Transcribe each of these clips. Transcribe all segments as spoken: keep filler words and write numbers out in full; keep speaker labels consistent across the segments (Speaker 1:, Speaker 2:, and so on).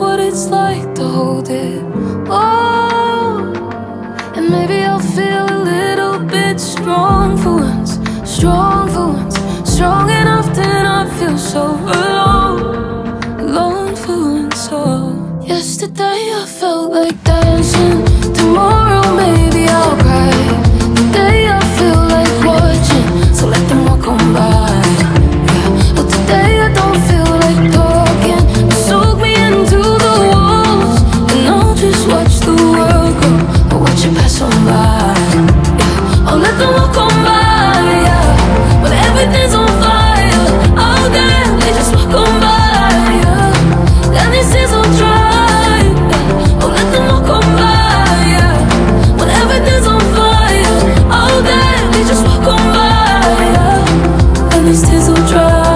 Speaker 1: what it's like to hold it. Oh, and maybe I'll feel a little bit strong for once, strong for once, strong enough to not feel so alone, alone for once. Oh, yesterday I felt like dancing. Tomorrow maybe I'll cry. Today I feel like watching, so let them walk on by. Yeah, but today I don't feel like talking. Soak me into the walls, and I'll just watch the world go, or watch it pass on by. Yeah, I'll let them walk on by. Yeah, but everything's on fire. Oh damn, they just walk on by. Yeah, and this is all dry. Yeah, I'll let them walk on by. Everything's on fire. Oh damn, they just walk on by. Yeah, and these tears will dry.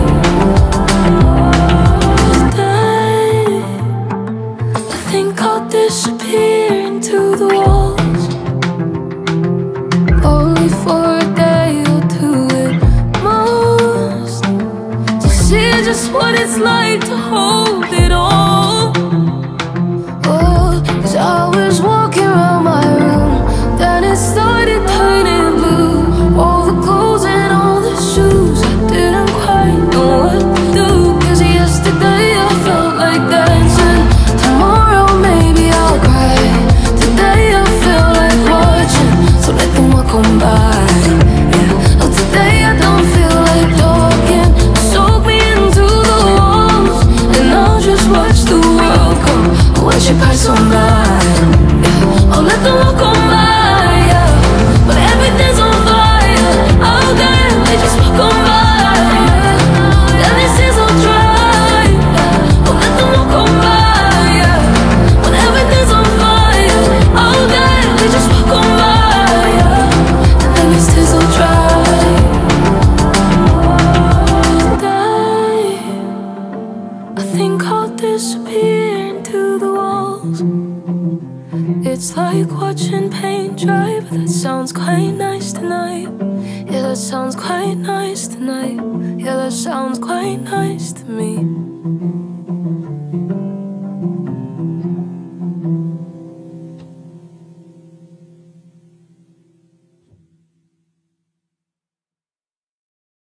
Speaker 1: Today, I think I'll disappear into the walls, only for a day or two at most, to see just what it's like to hold it all. Oh, 'cause I was walking around my room, then it started turning blue. All the clothes and all the shoes, I didn't quite know what to do. 'Cause yesterday I felt like dancing. Tomorrow maybe I'll cry. Today I feel like watching, so let them walk on by. Yeah, oh today I don't feel like talking. Soak me into the walls, and I'll just watch the world go, watch it pass on by. Yeah, I'll let them walk on by. Yeah, but everything's on fire. Oh damn, they just walk on by. Yeah, and this is all dry. Yeah, I'll let them walk on by. Yeah, but everything's on fire. Oh damn, they just walk on by. Yeah, and then these tears will dry. Today, I think I'll disappear into the walls. It's like watching paint dry, but that sounds quite nice tonight. Yeah, that sounds quite nice tonight. Yeah, that sounds quite nice to me.